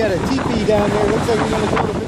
got a teepee down there. Looks like we're going to go to